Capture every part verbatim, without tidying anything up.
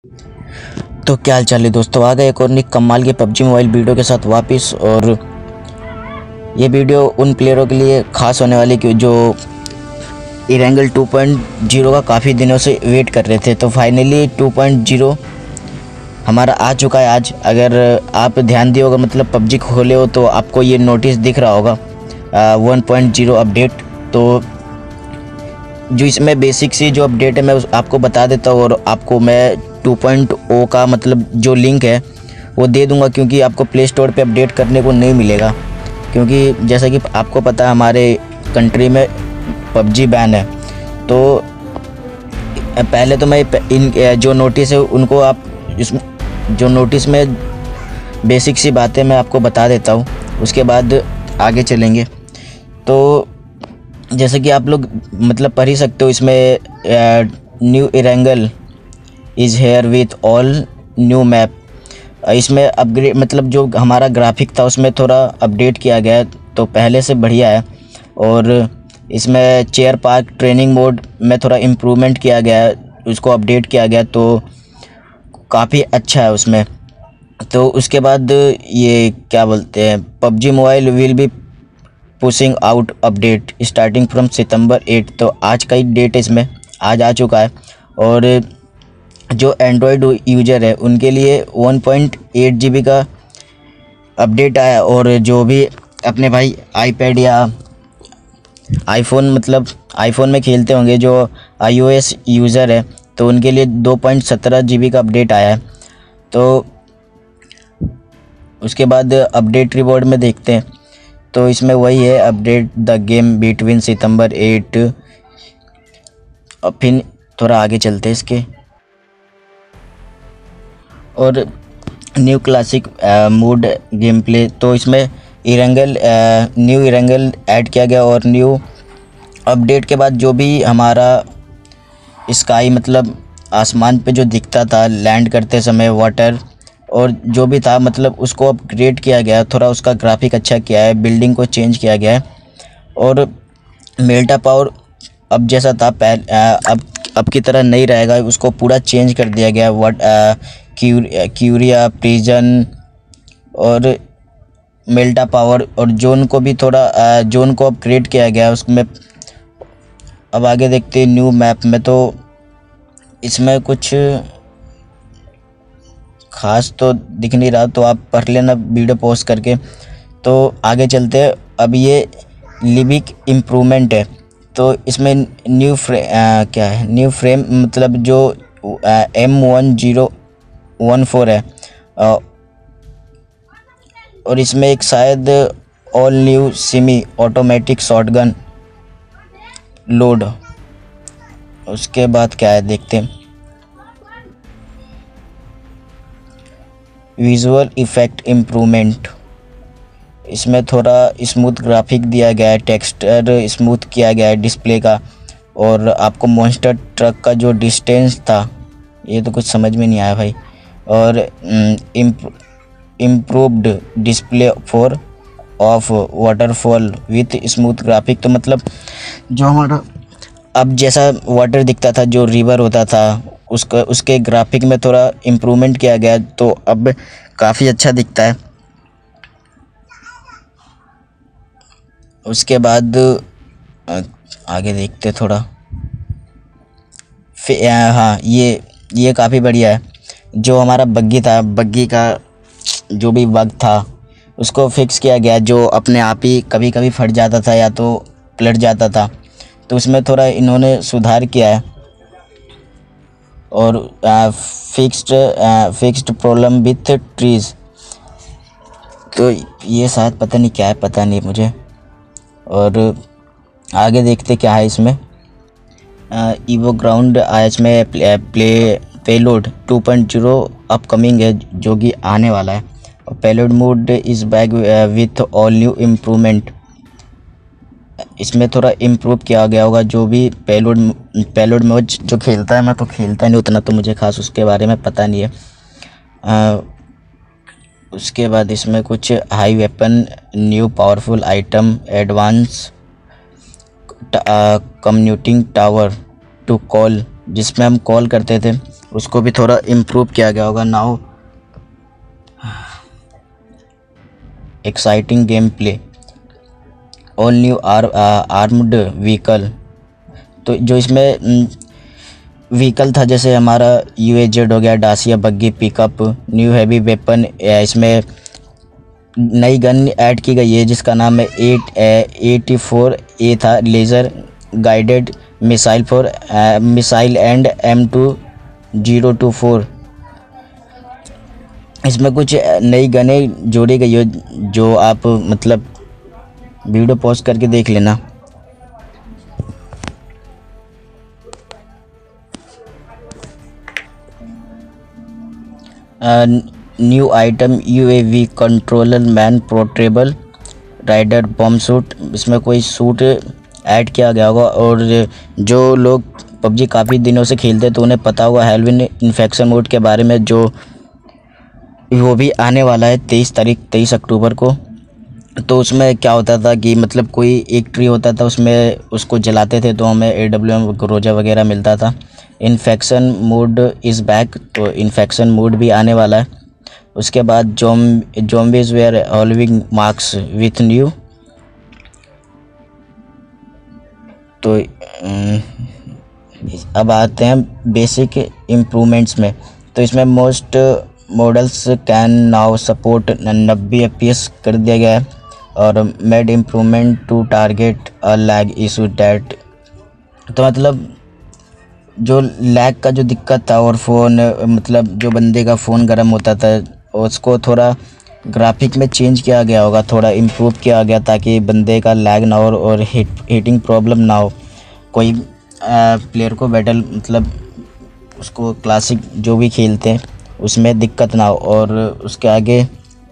तो क्या हाल चाल है दोस्तों, आ गए एक और नई कमाल के पबजी मोबाइल वीडियो के साथ वापस। और ये वीडियो उन प्लेयरों के लिए खास होने वाली कि जो इरेंगल टू पॉइंट ज़ीरो का काफ़ी दिनों से वेट कर रहे थे। तो फाइनली टू पॉइंट ज़ीरो हमारा आ चुका है आज। अगर आप ध्यान दिए होगा, मतलब पबजी खोले हो तो आपको ये नोटिस दिख रहा होगा वन पॉइंट ज़ीरो अपडेट। तो जो इसमें बेसिक सी जो अपडेट है मैं आपको बता देता हूँ, और आपको मैं टू पॉइंट ज़ीरो का मतलब जो लिंक है वो दे दूंगा, क्योंकि आपको प्ले स्टोर पे अपडेट करने को नहीं मिलेगा। क्योंकि जैसा कि आपको पता है हमारे कंट्री में पबजी बैन है। तो पहले तो मैं इन जो नोटिस है उनको आप इस जो नोटिस में बेसिक सी बातें मैं आपको बता देता हूँ, उसके बाद आगे चलेंगे। तो जैसे कि आप लोग मतलब पढ़ ही सकते हो, इसमें new Erangel is here with all new map. इसमें अपग्रेड मतलब जो हमारा ग्राफिक था उसमें थोड़ा अपडेट किया गया है, तो पहले से बढ़िया है। और इसमें चेयर पार्क ट्रेनिंग मोड में थोड़ा इम्प्रूवमेंट किया गया है, उसको अपडेट किया गया, तो काफ़ी अच्छा है उसमें। तो उसके बाद ये क्या बोलते हैं, PUBG mobile will be pushing out update starting from September eight. तो आज का ही डेट इसमें आज आ चुका है। और जो एंड्रॉयड यूज़र है उनके लिए one point eight G B का अपडेट आया, और जो भी अपने भाई आईपैड या आईफोन मतलब आईफोन में खेलते होंगे जो आईओएस यूज़र है, तो उनके लिए दो पॉइंट सत्रह जी बी का अपडेट आया है। तो उसके बाद अपडेट रिवॉर्ड में देखते हैं, तो इसमें वही है update the game between September eight. और फिर थोड़ा आगे चलते हैं इसके, और new classic mood game play. तो इसमें इरेंगल न्यू इरेंगल ऐड किया गया, और न्यू अपडेट के बाद जो भी हमारा स्काई मतलब आसमान पे जो दिखता था लैंड करते समय वाटर और जो भी था, मतलब उसको अपग्रेड किया गया, थोड़ा उसका ग्राफिक अच्छा किया है, बिल्डिंग को चेंज किया गया है। और मेल्टा पावर अब जैसा था पहले अब अब की तरह नहीं रहेगा, उसको पूरा चेंज कर दिया गया। वट क्यूरिया प्रिजन और मेल्टा पावर और जोन को भी थोड़ा जोन को अपग्रेड किया गया उसमें। अब आगे देखते हैं न्यू मैप में, तो इसमें कुछ खास तो दिख नहीं रहा, तो आप पढ़ लेना वीडियो पॉज करके। तो आगे चलते हैं। अब ये लिविक इम्प्रूवमेंट है, तो इसमें न्यू फ्रे आ, क्या है न्यू फ्रेम मतलब जो M one zero one four है, आ, और इसमें एक शायद all new semi automatic shotgun load. उसके बाद क्या है देखते हैं, विजुअल इफेक्ट इम्प्रूवमेंट। इसमें थोड़ा स्मूथ ग्राफिक दिया गया है, टेक्सचर स्मूथ किया गया है डिस्प्ले का। और आपको मॉन्स्टर ट्रक का जो डिस्टेंस था ये तो कुछ समझ में नहीं आया भाई। और improved display for off waterfall with smooth graphic. तो मतलब जो हमारा अब जैसा वाटर दिखता था, जो रिवर होता था, उसका उसके ग्राफिक में थोड़ा इम्प्रूवमेंट किया गया, तो अब काफ़ी अच्छा दिखता है। उसके बाद आगे देखते थोड़ा, हाँ ये ये काफ़ी बढ़िया है। जो हमारा बग्गी था, बग्गी का जो भी बग था उसको फिक्स किया गया, जो अपने आप ही कभी कभी फट जाता था या तो पलट जाता था, तो उसमें थोड़ा इन्होंने सुधार किया है। और fixed fixed problem with trees, तो ये शायद पता नहीं क्या है, पता नहीं मुझे। और आगे देखते क्या है इसमें। ईवो ग्राउंड आज में play, play payload two point zero upcoming है, जो कि आने वाला है। और payload mode is back with all new improvement. इसमें थोड़ा इम्प्रूव किया गया होगा, जो भी पेलोड पेलोड में जो खेलता है, मैं तो खेलता नहीं उतना, तो मुझे खास उसके बारे में पता नहीं है। आ, उसके बाद इसमें कुछ high weapon, new powerful item, advance commuting tower to call, जिसमें हम कॉल करते थे उसको भी थोड़ा इम्प्रूव किया गया होगा। Now exciting game play, all new are armed vehicle. तो जो इसमें व्हीकल था जैसे हमारा यू ए जेड हो गया, Dacia buggy pickup, new heavy weapon, इसमें नई गन ऐड की गई है जिसका नाम है एट एटी फोर ए था, laser guided missile for missile and M two zero two four. इसमें कुछ नई गनें जोड़ी गई हो जो आप मतलब वीडियो पॉज करके देख लेना। New item U A V controller man portable rider bomb suit, इसमें कोई सूट ऐड किया गया होगा। और जो लोग पबजी काफ़ी दिनों से खेलते तो उन्हें पता होगा हेलविन इन्फेक्शन मोड के बारे में, जो वो भी आने वाला है तेईस तारीख तेईस अक्टूबर को। तो उसमें क्या होता था कि मतलब कोई एक ट्री होता था, उसमें उसको जलाते थे तो हमें ए डब्ल्यू एम ग्रोजा वगैरह मिलता था। इन्फेक्शन मोड इज़ बैक, तो इन्फेक्शन मोड भी आने वाला है। उसके बाद जोम zombies were all wing marks with new. तो अब आते हैं बेसिक इम्प्रूवमेंट्स में। तो इसमें most models can now support नब्बे एफ पी एस कर दिया गया है और made improvement to target a lag issue that. तो मतलब जो लैग का जो दिक्कत था और फ़ोन मतलब जो बंदे का फ़ोन गर्म होता था उसको थोड़ा ग्राफिक में चेंज किया गया होगा, थोड़ा इम्प्रूव किया गया ताकि बंदे का लैग ना हो और हीट हीटिंग प्रॉब्लम ना हो। कोई प्लेयर को बैटल मतलब उसको क्लासिक जो भी खेलते हैं उसमें दिक्कत ना हो। और उसके आगे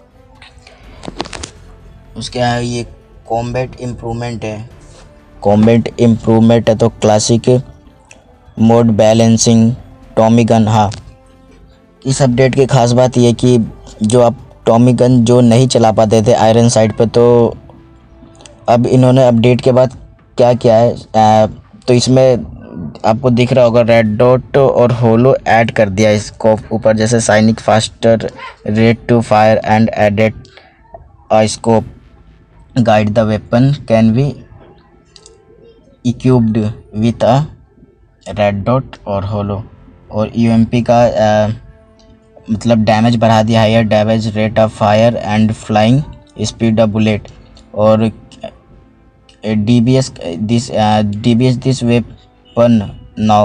उसके आगे ये कॉम्बैट इम्प्रूवमेंट है, कॉम्बैट इम्प्रूवमेंट है तो classic mode balancing Tommy gun. हाँ, इस अपडेट की ख़ास बात यह कि जो आप टॉमी गन जो नहीं चला पाते थे आयरन साइड पे, तो अब इन्होंने अपडेट के बाद क्या किया है, आ, तो इसमें आपको दिख रहा होगा रेड डॉट और होलो ऐड कर दिया इसको ऊपर, जैसे साइनिक faster rate to fire and added a scope guide the weapon can be equipped with a red dot और होलो। और यू एम पी का आ, मतलब डैमेज बढ़ा दिया, higher damage rate of fire and flying speed of bullet. और D B S this D B S this weapon now.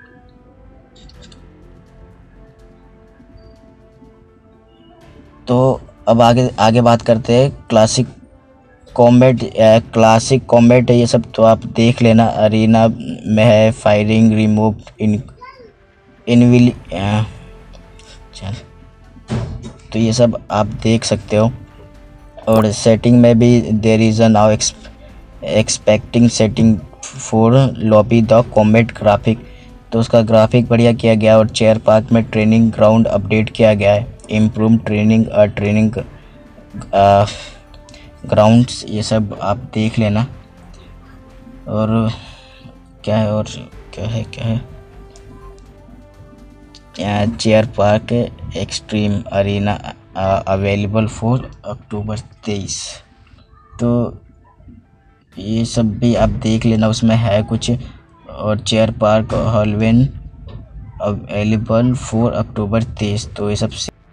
तो अब आगे आगे बात करते हैं क्लासिक कॉम्बैट। क्लासिक कॉम्बैट है ये सब तो आप देख लेना, अरीना में है फायरिंग रिमूव इन इनविल चल, तो ये सब आप देख सकते हो। और सेटिंग में भी there is a now expecting setting for lobby the combat graphic, तो उसका ग्राफिक बढ़िया किया गया। और चेयर पार्क में ट्रेनिंग ग्राउंड अपडेट किया गया है, इम्प्रूव ट्रेनिंग और ट्रेनिंग ग्राउंड्स, ये सब आप देख लेना। और क्या है और क्या है क्या है Cheer Park extreme arena available for October तेईस। तो ये सब भी आप देख लेना, उसमें है कुछ। और Cheer Park Halloween available for October तेईस, तो ये सब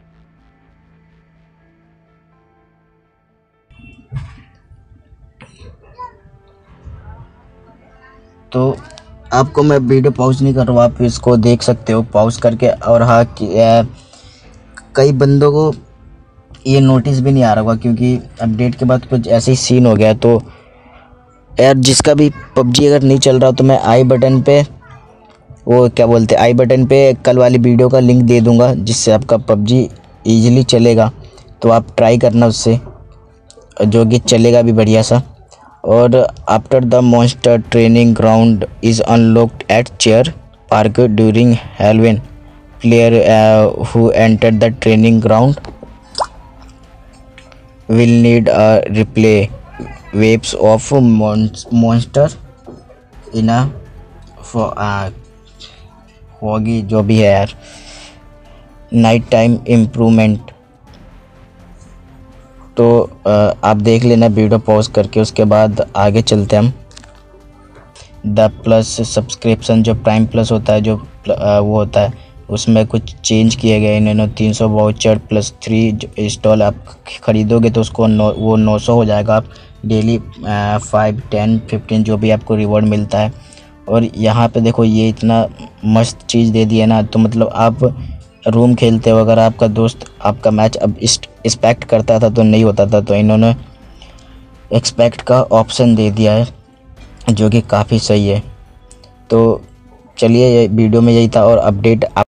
तो आपको मैं वीडियो पॉज नहीं कर रहा हूँ, आप इसको देख सकते हो पॉज करके। और हाँ, कई बंदों को ये नोटिस भी नहीं आ रहा होगा क्योंकि अपडेट के बाद कुछ ऐसे ही सीन हो गया। तो यार जिसका भी पबजी अगर नहीं चल रहा तो मैं आई बटन पे वो क्या बोलते हैं आई बटन पे कल वाली वीडियो का लिंक दे दूंगा जिससे आपका पबजी इजीली चलेगा। तो आप ट्राई करना उससे, जो कि चलेगा भी बढ़िया सा। और after the monster training ground is unlocked at Cheer Park during Halloween, player who enter the training ground will need a replay waves of mon monster in a for uh, होगी जो भी है यार। नाइट टाइम इम्प्रूवमेंट, तो आप देख लेना video pause करके, उसके बाद आगे चलते हम। द प्लस सब्सक्रिप्शन, जो प्राइम प्लस होता है, जो वो होता है, उसमें कुछ चेंज किए गए इन्होंने। तीन सौ वाउचर प्लस थ्री इंस्टॉल आप ख़रीदोगे तो उसको नौ वो नौ सौ हो जाएगा। आप डेली फाइव टेन फिफ्टीन जो भी आपको रिवॉर्ड मिलता है। और यहाँ पे देखो ये इतना मस्त चीज़ दे दिया ना, तो मतलब आप रूम खेलते हो, अगर आपका दोस्त आपका मैच अब एक्सपेक्ट करता था तो नहीं होता था, तो इन्होंने एक्सपेक्ट का ऑप्शन दे दिया है जो कि काफ़ी सही है। तो चलिए ये वीडियो में यही था, और अपडेट आप